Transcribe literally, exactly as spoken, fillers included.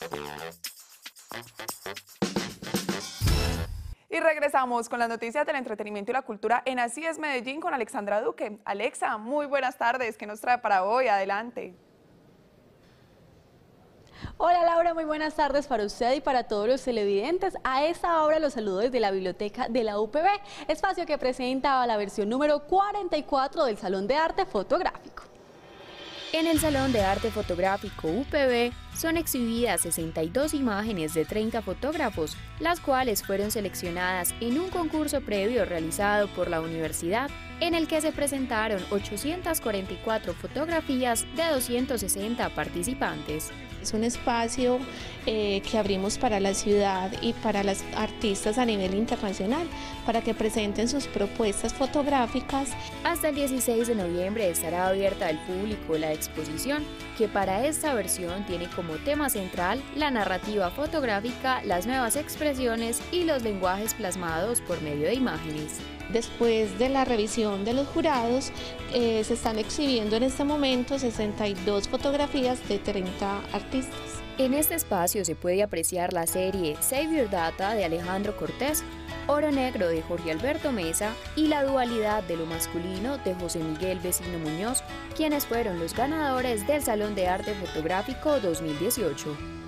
Y regresamos con las noticias del entretenimiento y la cultura en Así es Medellín con Alexandra Duque. Alexa, muy buenas tardes. ¿Qué nos trae para hoy? Adelante. Hola Laura, muy buenas tardes para usted y para todos los televidentes. A esta hora los saludo desde la biblioteca de la U P B, espacio que presenta la versión número cuarenta y cuatro del Salón de Arte Fotográfico. En el Salón de Arte Fotográfico U P B son exhibidas sesenta y dos imágenes de treinta fotógrafos, las cuales fueron seleccionadas en un concurso previo realizado por la universidad, en el que se presentaron ochocientas cuarenta y cuatro fotografías de doscientos sesenta participantes. Es un espacio eh, que abrimos para la ciudad y para las artistas a nivel internacional, para que presenten sus propuestas fotográficas. Hasta el dieciséis de noviembre estará abierta al público la exposición, que para esta versión tiene como tema central la narrativa fotográfica, las nuevas expresiones y los lenguajes plasmados por medio de imágenes. Después de la revisión de los jurados, eh, se están exhibiendo en este momento sesenta y dos fotografías de treinta artistas. En este espacio se puede apreciar la serie Save Your Data de Alejandro Cortés, Oro Negro de Jorge Alberto Mesa y La Dualidad de lo Masculino de José Miguel Vecino Muñoz, quienes fueron los ganadores del Salón de Arte Fotográfico dos mil dieciocho.